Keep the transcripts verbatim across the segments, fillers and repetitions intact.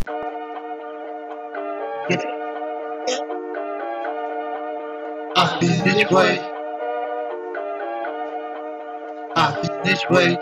Yeah. I've been this way. I've been this way.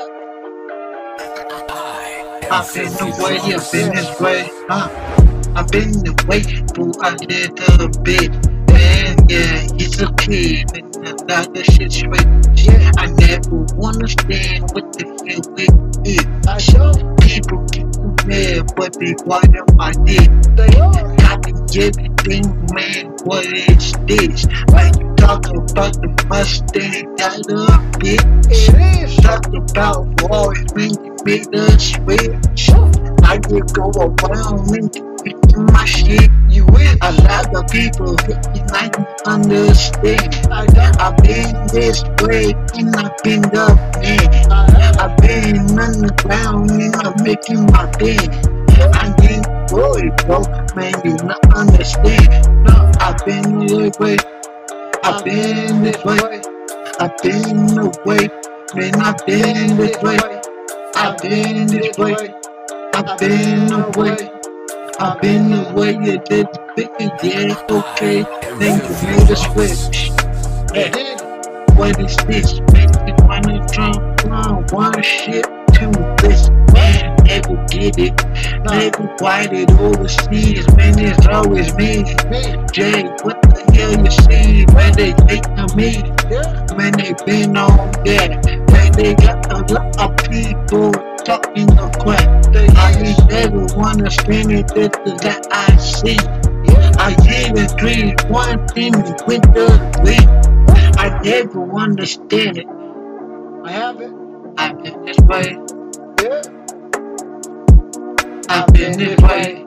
I've been the way. I've been this way. Huh? I've been the way for a little bit. Man, yeah, it's okay. But another shit straight. Yeah, I never wanna stand with the feel with it. I show people get mad, but they quiet on my dick. They are copy everything, man. What is this? When you talk about the Mustang, that a bitch. Talk about wars when you made a switch. I just go around and get my shit. You win. A lot of people hate me like you understand. I've been this way and I've been the man. I've been underground and I'm making my bed. I ain't worried, bro. Man, you not understand. No, I've been this way. I've been this way. I've been the way. Man, I've been this way. I've been this way. I've been the way. I've been the way you did it, yeah, okay. Then you made a switch. Yeah. What is this? Make me wanna jump from one shit to this. Man, never get it. Never quite it overseas. Man, it's always me. Jay, what the hell you see? Man, they think of me. Man, they been on that. Man, they got a lot of people talking of crap. I ain't never wanna stand it that I see. I hear the dream, one thing with the week. I never understand it. I have it. I've been this way. Yeah. I've been this way.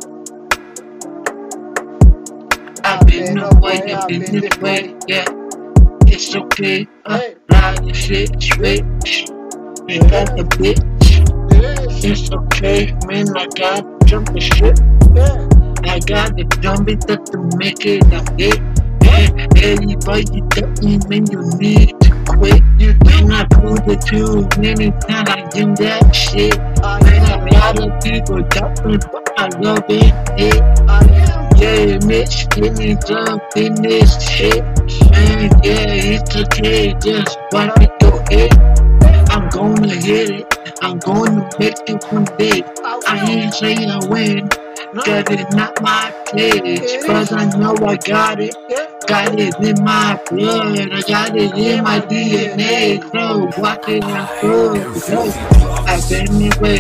I've been the way. I've been this way. Yeah. It's okay. A lot of shit straight. You got the bitch. It's okay, man. I got jump the shit. Yeah. I got the jump it up to make it a hit. Yeah. Everybody tell me, man, you need to quit. You cannot do the two many times I do that shit. Man, a lot of people talking, but I love it. Yeah, yeah, Mitch, give me jump in this shit. Man, yeah, it's okay, just watch it go hit. I'm gonna hit it. I'm gonna make it one day. I ain't saying I win, cause it's not my pledge. But I know I got it. Got it in my blood. I got it in my D N A. So watch it unfold. So I've been this way.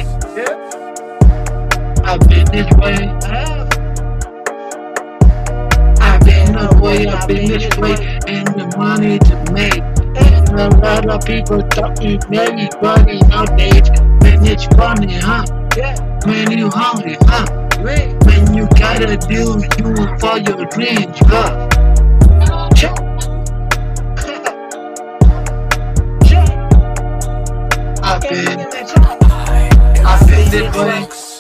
I've been this way. I've been this way. I've been this way. And the money to make. And a lot of people talking very funny nowadays. Man, it's funny, huh? Man, you hungry, huh? Man, you gotta do you for your dreams, huh? I've been, I've been this way.